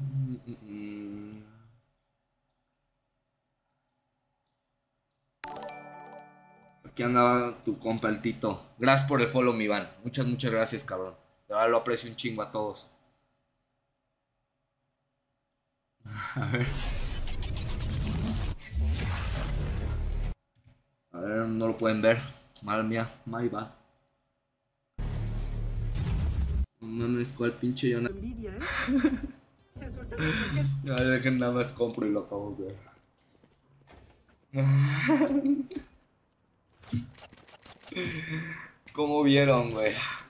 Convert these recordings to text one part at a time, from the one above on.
Aquí andaba tu compa el Tito. Gracias por el follow, mi Iván. Muchas, muchas gracias, cabrón. De verdad lo aprecio un chingo a todos. A ver. A ver, no lo pueden ver. Madre mía, my bad. No mames, ¿cuál pinche yo? Envidia, ¿eh? Ya dejen nada más compro y lo acabo de ver. ¿Cómo vieron, güey?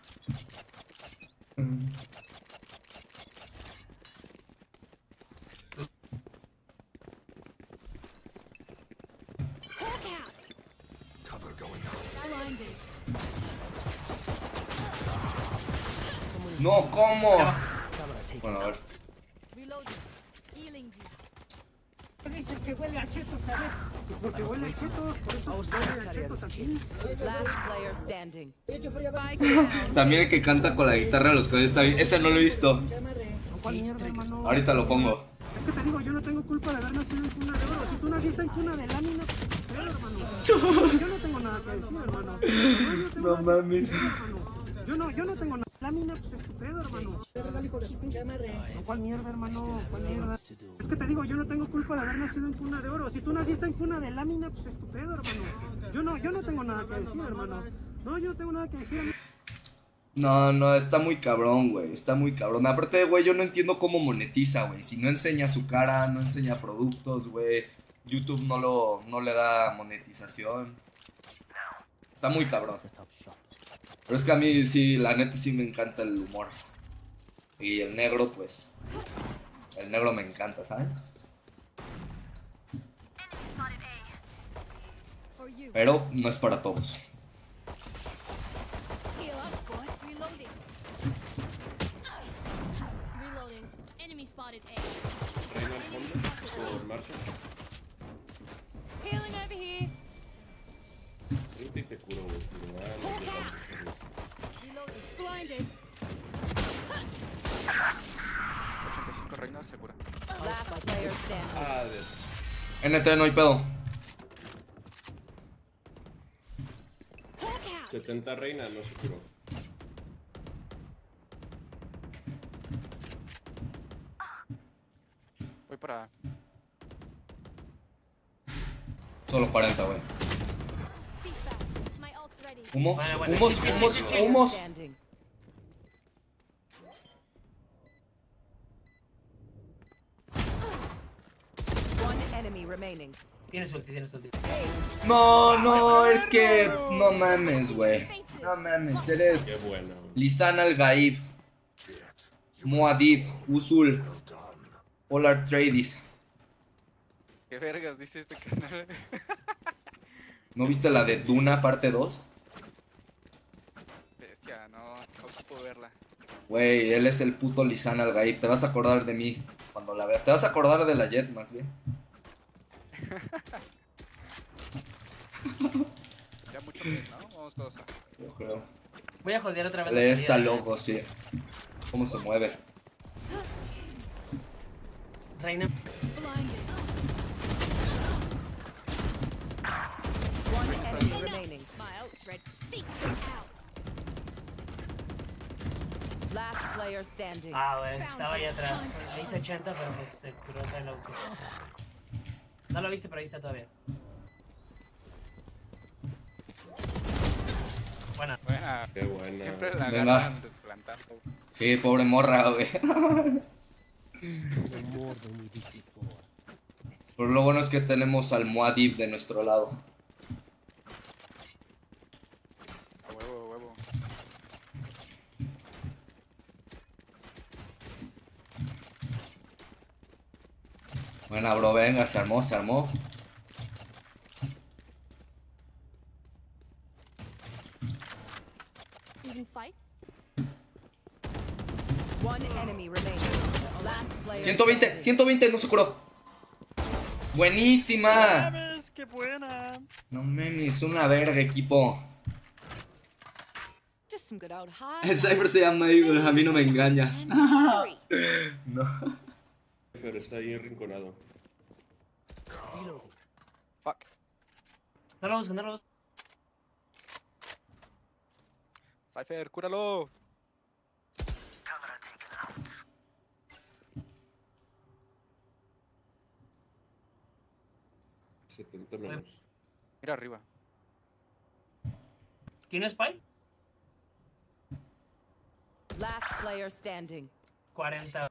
No, ¿cómo? Bueno, a ver. Dices que huele a chetos, ¿sabes? Pues porque huele a chetos, por eso huele a chetos aquí. También el que canta con la guitarra de los cohetes está bien. Ese no lo he visto. ¿Cuál mierda, hermano? Ahorita lo pongo. Es que te digo, yo no tengo culpa de haber nacido en cuna de oro. Si tú naciste en cuna de lámina, pues es tu pedo, hermano. Yo no tengo nada que decir, hermano. No mames. Yo no tengo nada. Lámina, pues es tu pedo, hermano. ¿Cuál mierda, hermano? ¿Cuál mierda? Es que te digo, yo no tengo culpa de haber nacido en cuna de oro. Si tú naciste en cuna de lámina, pues es tu pedo, hermano. Yo no tengo nada que decir, hermano. No, yo no tengo nada que decir. No, está muy cabrón, güey. Está muy cabrón. Aparte, güey, yo no entiendo cómo monetiza, güey. Si no enseña su cara, no enseña productos, güey. YouTube no le da monetización. Está muy cabrón. Pero es que a mí sí, la neta sí me encanta el humor. Y el negro, pues. El negro me encanta, ¿sabes? Pero no es para todos. Te curo, güey. 85 reinas segura. NT, no hay pedo. 60 reinas, no se curó. Voy para... Solo 40, güey. Humos, Bueno, humos. Tienes ulti. No, es que no mames, güey. No mames, eres Qué bueno. Lisan Al-Gaib, Muad'Dib, Usul, Polar Tradis. ¿Qué vergas dice este canal? ¿No viste la de Duna parte 2? Bestia, no ocupo verla. Güey, él es el puto Lisan Al-Gaib. Te vas a acordar de mí cuando la veas. Te vas a acordar de la Jet, más bien. Ya mucho bien, ¿no? Vamos todos a... Yo creo. Voy a joder otra vez. Le está loco, sí. ¿Cómo se mueve? Reina. Ah, güey, estaba ahí atrás. Le hice 80, pero pues se curó el auto. No lo viste, pero ahí está todavía. Buena. Buena. Qué buena. Siempre la Venga. agarran desplantando. Sí, pobre morra, güey. Pero lo bueno es que tenemos al Muad'Dib de nuestro lado. A huevo, a huevo. Buena, bro, venga, se armó, se armó. ¡120! ¡120! No se curó. ¡Buenísima! ¡Qué buena! No mames, una verga, equipo. El Cypher se llama Eagle, a mí no me engaña. No. Pero está ahí arrinconado. Fuck. No lo busco, no lo busco. Cypher, cúralo. 70 menos. Mira arriba. ¿Tiene spy? Last player standing. 40.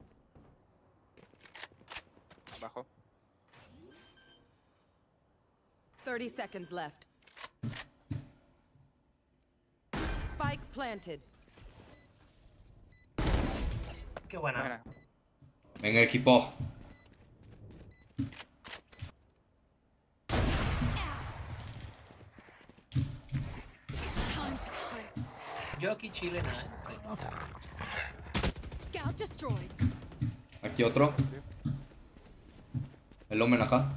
Abajo. 30 seconds left. Spike planted. Qué buena. Buena. Venga, equipo. Yo aquí chile, nada. Scout destroyed. Aquí otro. El Omen acá.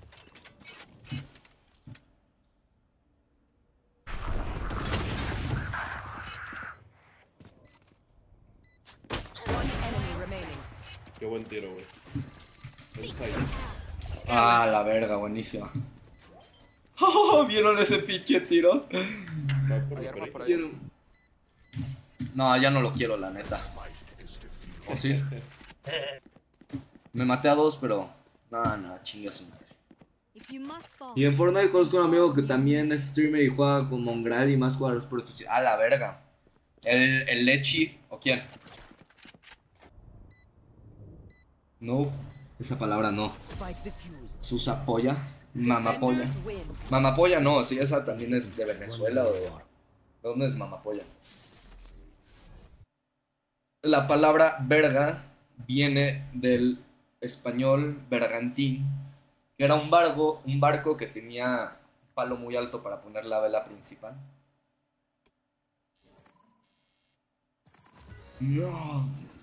One enemy remaining. Qué buen tiro, güey. Inside. Ah, la verga, buenísima. Oh, ¿vieron ese pinche tiro? Va por Hay mi arma pared. por ahí. No, ya no lo quiero, la neta. ¿O sí? Me maté a dos, pero... No, chinga su madre. If you must fall. Y en Fortnite conozco a un amigo que también es streamer y juega con Mongraal y más jugadores profesionales. Ah, la verga. ¿El Lechi? ¿O quién? No, esa palabra no. Spike defused. Susapolla. Mamapolla. Defenders win. Mamapolla no, sí, esa también es de Venezuela o de dónde es Mamapolla. La palabra verga viene del español bergantín, que era un barco que tenía un palo muy alto para poner la vela principal. No.